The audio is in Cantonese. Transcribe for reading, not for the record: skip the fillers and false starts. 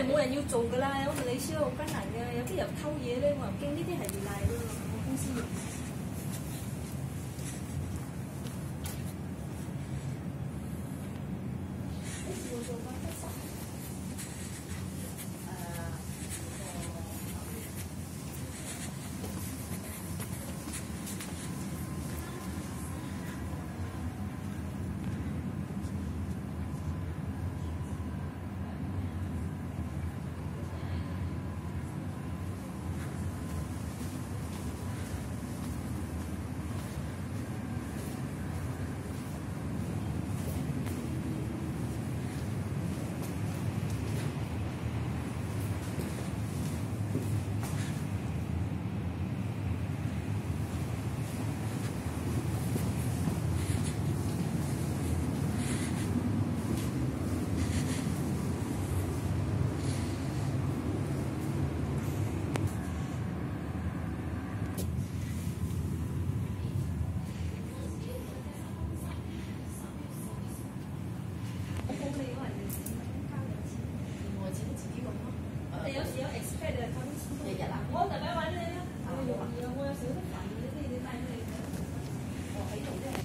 係冇人要做㗎啦，有個李師好艱難嘅，有啲人偷嘢咧，我又驚呢啲係要賴㗎嘛，我公司用。我做翻得實。有時有 expect 就咁日日啊！我特別揾你啦，我有時有得煩嘅，你帶佢嚟。我喺度啫。